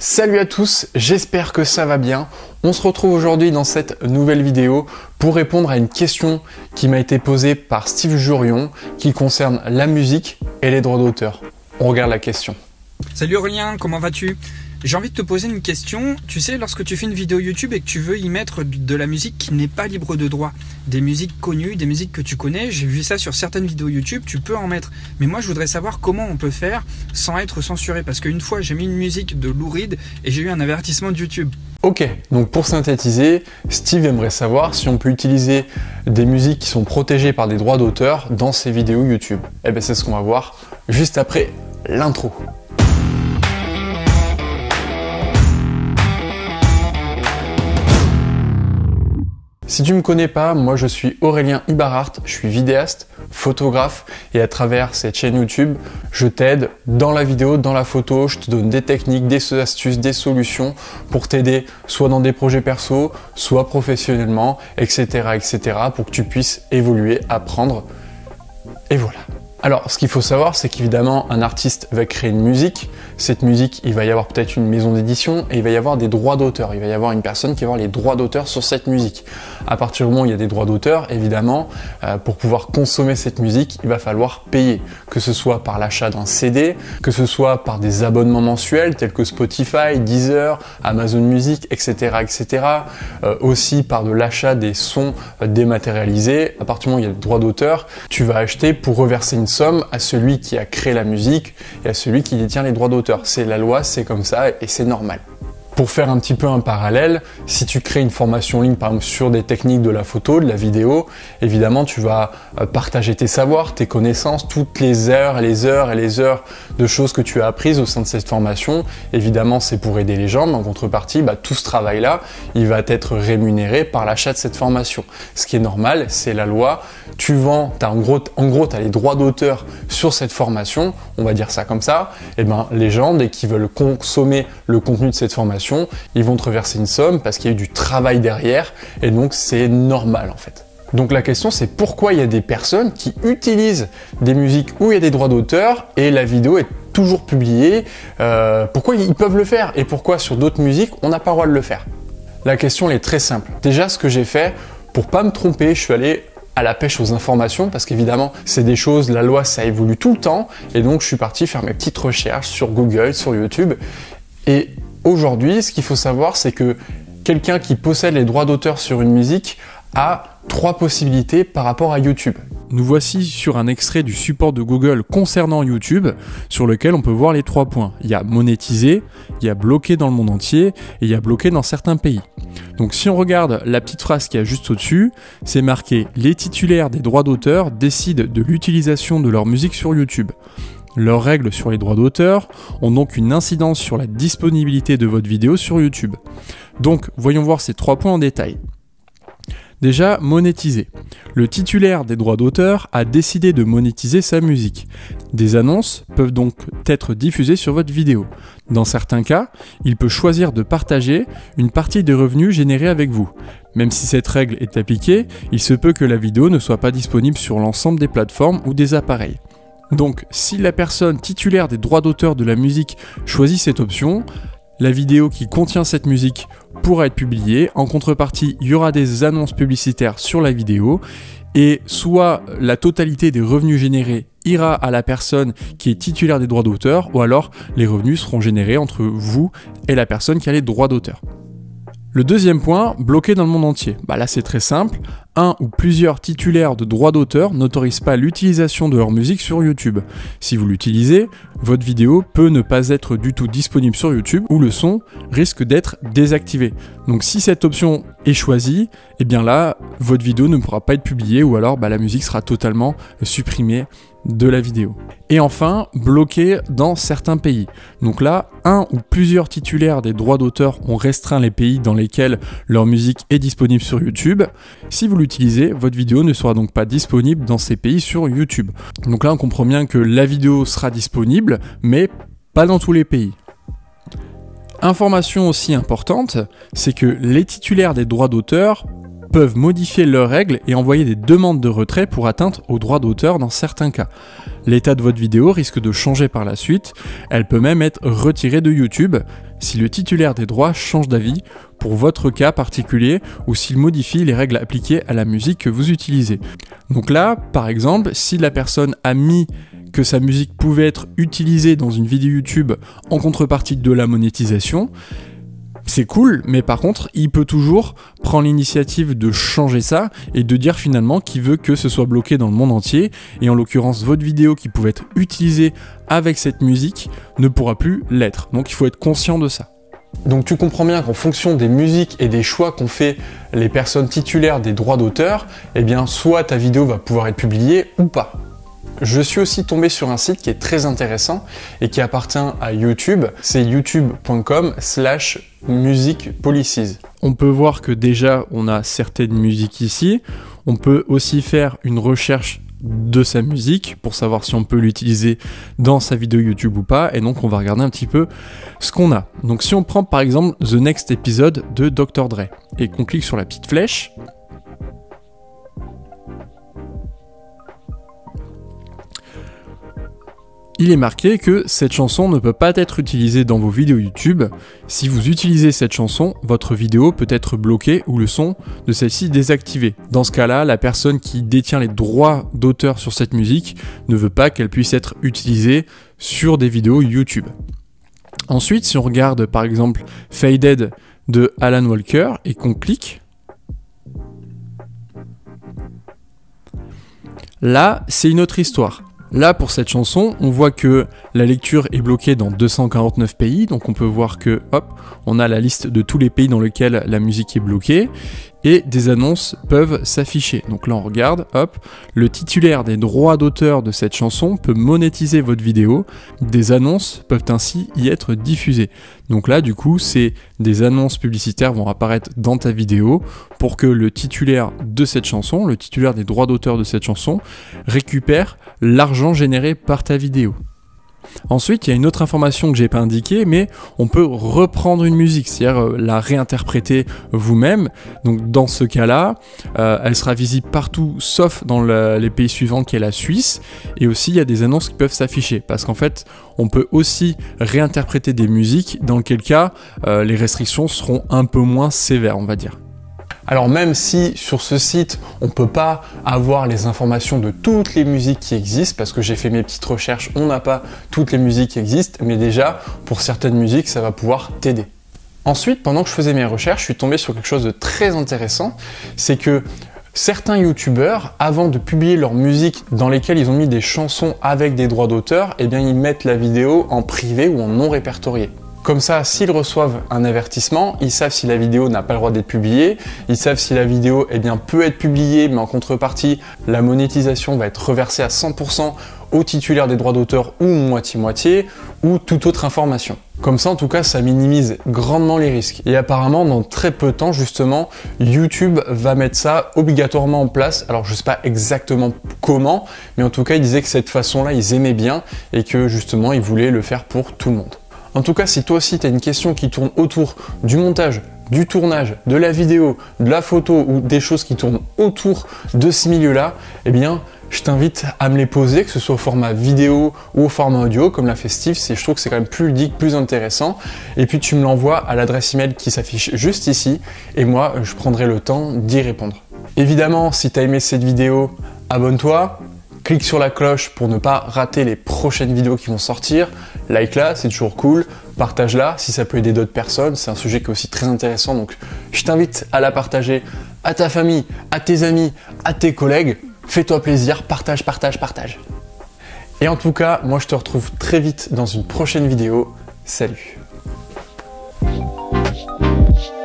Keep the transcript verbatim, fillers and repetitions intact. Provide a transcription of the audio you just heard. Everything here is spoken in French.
Salut à tous, j'espère que ça va bien. On se retrouve aujourd'hui dans cette nouvelle vidéo pour répondre à une question qui m'a été posée par Steve Jurion qui concerne la musique et les droits d'auteur. On regarde la question. Salut Aurélien, comment vas-tu? J'ai envie de te poser une question. Tu sais, lorsque tu fais une vidéo YouTube et que tu veux y mettre de la musique qui n'est pas libre de droit, des musiques connues, des musiques que tu connais, j'ai vu ça sur certaines vidéos YouTube, tu peux en mettre. Mais moi, je voudrais savoir comment on peut faire sans être censuré. Parce qu'une fois, j'ai mis une musique de Lou Reed et j'ai eu un avertissement de YouTube. Ok, donc pour synthétiser, Steve aimerait savoir si on peut utiliser des musiques qui sont protégées par des droits d'auteur dans ses vidéos YouTube. Et bien c'est ce qu'on va voir juste après l'intro. Si tu ne me connais pas, moi je suis Aurélien Ibarart, je suis vidéaste, photographe et à travers cette chaîne YouTube, je t'aide dans la vidéo, dans la photo, je te donne des techniques, des astuces, des solutions pour t'aider soit dans des projets perso, soit professionnellement, et cetera et cetera pour que tu puisses évoluer, apprendre et voilà. Alors, ce qu'il faut savoir, c'est qu'évidemment, un artiste va créer une musique. Cette musique, il va y avoir peut-être une maison d'édition et il va y avoir des droits d'auteur. Il va y avoir une personne qui va avoir les droits d'auteur sur cette musique. À partir du moment où il y a des droits d'auteur, évidemment, euh, pour pouvoir consommer cette musique, il va falloir payer. Que ce soit par l'achat d'un C D, que ce soit par des abonnements mensuels tels que Spotify, Deezer, Amazon Music, et cetera, et cetera. Euh, aussi par de l'achat des sons euh, dématérialisés. À partir du moment où il y a des droits d'auteur, tu vas acheter pour reverser une somme à celui qui a créé la musique et à celui qui détient les droits d'auteur. C'est la loi, c'est comme ça et c'est normal. Pour faire un petit peu un parallèle, si tu crées une formation en ligne par exemple sur des techniques de la photo, de la vidéo, évidemment tu vas partager tes savoirs, tes connaissances, toutes les heures et les heures et les heures de choses que tu as apprises au sein de cette formation. Évidemment c'est pour aider les gens, mais en contrepartie, bah, tout ce travail-là, il va être rémunéré par l'achat de cette formation. Ce qui est normal, c'est la loi. Tu vends, t'as en gros, en gros tu as les droits d'auteur sur cette formation, on va dire ça comme ça, et ben les gens, dès qu'ils veulent consommer le contenu de cette formation, ils vont te reverser une somme parce qu'il y a eu du travail derrière et donc c'est normal en fait. Donc la question c'est pourquoi il y a des personnes qui utilisent des musiques où il y a des droits d'auteur et la vidéo est toujours publiée, euh, pourquoi ils peuvent le faire et pourquoi sur d'autres musiques on n'a pas le droit de le faire? La question elle est très simple. Déjà ce que j'ai fait, pour pas me tromper, je suis allé à la pêche aux informations parce qu'évidemment c'est des choses, la loi ça évolue tout le temps et donc je suis parti faire mes petites recherches sur Google, sur YouTube et aujourd'hui, ce qu'il faut savoir, c'est que quelqu'un qui possède les droits d'auteur sur une musique a trois possibilités par rapport à YouTube. Nous voici sur un extrait du support de Google concernant YouTube, sur lequel on peut voir les trois points. Il y a monétisé, il y a bloqué dans le monde entier, et il y a bloqué dans certains pays. Donc si on regarde la petite phrase qui est juste au-dessus, c'est marqué « Les titulaires des droits d'auteur décident de l'utilisation de leur musique sur YouTube ». Leurs règles sur les droits d'auteur ont donc une incidence sur la disponibilité de votre vidéo sur YouTube. Donc, voyons voir ces trois points en détail. Déjà, monétiser. Le titulaire des droits d'auteur a décidé de monétiser sa musique. Des annonces peuvent donc être diffusées sur votre vidéo. Dans certains cas, il peut choisir de partager une partie des revenus générés avec vous. Même si cette règle est appliquée, il se peut que la vidéo ne soit pas disponible sur l'ensemble des plateformes ou des appareils. Donc, si la personne titulaire des droits d'auteur de la musique choisit cette option, la vidéo qui contient cette musique pourra être publiée. En contrepartie, il y aura des annonces publicitaires sur la vidéo et soit la totalité des revenus générés ira à la personne qui est titulaire des droits d'auteur ou alors les revenus seront générés entre vous et la personne qui a les droits d'auteur. Le deuxième point, bloqué dans le monde entier. Bah là c'est très simple, un ou plusieurs titulaires de droits d'auteur n'autorisent pas l'utilisation de leur musique sur YouTube. Si vous l'utilisez, votre vidéo peut ne pas être du tout disponible sur YouTube ou le son risque d'être désactivé. Donc si cette option est choisie, eh bien là, votre vidéo ne pourra pas être publiée ou alors bah, la musique sera totalement supprimée de la vidéo. Et enfin, bloqué dans certains pays. Donc là, un ou plusieurs titulaires des droits d'auteur ont restreint les pays dans lesquels leur musique est disponible sur YouTube. Si vous l'utilisez, votre vidéo ne sera donc pas disponible dans ces pays sur YouTube. Donc là, on comprend bien que la vidéo sera disponible, mais pas dans tous les pays. Information aussi importante, c'est que les titulaires des droits d'auteur peuvent modifier leurs règles et envoyer des demandes de retrait pour atteinte aux droits d'auteur dans certains cas. L'état de votre vidéo risque de changer par la suite, elle peut même être retirée de YouTube si le titulaire des droits change d'avis pour votre cas particulier ou s'il modifie les règles appliquées à la musique que vous utilisez. Donc là, par exemple, si la personne a mis que sa musique pouvait être utilisée dans une vidéo YouTube en contrepartie de la monétisation, c'est cool, mais par contre, il peut toujours prendre l'initiative de changer ça et de dire finalement qu'il veut que ce soit bloqué dans le monde entier. Et en l'occurrence, votre vidéo qui pouvait être utilisée avec cette musique ne pourra plus l'être. Donc il faut être conscient de ça. Donc tu comprends bien qu'en fonction des musiques et des choix qu'ont fait les personnes titulaires des droits d'auteur, eh bien soit ta vidéo va pouvoir être publiée ou pas. Je suis aussi tombé sur un site qui est très intéressant et qui appartient à YouTube, c'est youtube point com slash music policies. On peut voir que déjà on a certaines musiques ici, on peut aussi faire une recherche de sa musique pour savoir si on peut l'utiliser dans sa vidéo YouTube ou pas, et donc on va regarder un petit peu ce qu'on a. Donc si on prend par exemple The Next Episode de docteur Dre et qu'on clique sur la petite flèche, il est marqué que cette chanson ne peut pas être utilisée dans vos vidéos YouTube. Si vous utilisez cette chanson, votre vidéo peut être bloquée ou le son de celle-ci désactivé. Dans ce cas-là, la personne qui détient les droits d'auteur sur cette musique ne veut pas qu'elle puisse être utilisée sur des vidéos YouTube. Ensuite, si on regarde par exemple Faded de Alan Walker et qu'on clique, là, c'est une autre histoire. Là, pour cette chanson, on voit que la lecture est bloquée dans deux cent quarante-neuf pays, donc on peut voir que, hop, on a la liste de tous les pays dans lesquels la musique est bloquée, et des annonces peuvent s'afficher. Donc là, on regarde, hop, le titulaire des droits d'auteur de cette chanson peut monétiser votre vidéo, des annonces peuvent ainsi y être diffusées. Donc là, du coup, c'est des annonces publicitaires vont apparaître dans ta vidéo pour que le titulaire de cette chanson, le titulaire des droits d'auteur de cette chanson, récupère l'argent généré par ta vidéo. Ensuite, il y a une autre information que j'ai pas indiquée, mais on peut reprendre une musique, c'est-à-dire euh, la réinterpréter vous-même. Donc dans ce cas-là, euh, elle sera visible partout, sauf dans le, les pays suivants qui est la Suisse. Et aussi, il y a des annonces qui peuvent s'afficher, parce qu'en fait, on peut aussi réinterpréter des musiques, dans lequel cas, euh, les restrictions seront un peu moins sévères, on va dire. Alors même si sur ce site, on ne peut pas avoir les informations de toutes les musiques qui existent, parce que j'ai fait mes petites recherches, on n'a pas toutes les musiques qui existent, mais déjà, pour certaines musiques, ça va pouvoir t'aider. Ensuite, pendant que je faisais mes recherches, je suis tombé sur quelque chose de très intéressant, c'est que certains youtubeurs, avant de publier leurs musiques dans lesquelles ils ont mis des chansons avec des droits d'auteur, eh bien ils mettent la vidéo en privé ou en non répertorié. Comme ça, s'ils reçoivent un avertissement, ils savent si la vidéo n'a pas le droit d'être publiée, ils savent si la vidéo eh bien, peut être publiée, mais en contrepartie, la monétisation va être reversée à cent pour cent au titulaire des droits d'auteur ou moitié-moitié, ou toute autre information. Comme ça, en tout cas, ça minimise grandement les risques. Et apparemment, dans très peu de temps, justement, YouTube va mettre ça obligatoirement en place. Alors, je sais pas exactement comment, mais en tout cas, ils disaient que cette façon-là, ils aimaient bien et que justement, ils voulaient le faire pour tout le monde. En tout cas, si toi aussi tu as une question qui tourne autour du montage, du tournage, de la vidéo, de la photo ou des choses qui tournent autour de ce milieu-là, eh bien, je t'invite à me les poser, que ce soit au format vidéo ou au format audio, comme l'a fait Steve. Je trouve que c'est quand même plus ludique, plus intéressant. Et puis tu me l'envoies à l'adresse email qui s'affiche juste ici, et moi, je prendrai le temps d'y répondre. Évidemment, si tu as aimé cette vidéo, abonne-toi. Clique sur la cloche pour ne pas rater les prochaines vidéos qui vont sortir. Like-la, c'est toujours cool. Partage-la si ça peut aider d'autres personnes. C'est un sujet qui est aussi très intéressant. Donc, je t'invite à la partager à ta famille, à tes amis, à tes collègues. Fais-toi plaisir. Partage, partage, partage. Et en tout cas, moi, je te retrouve très vite dans une prochaine vidéo. Salut!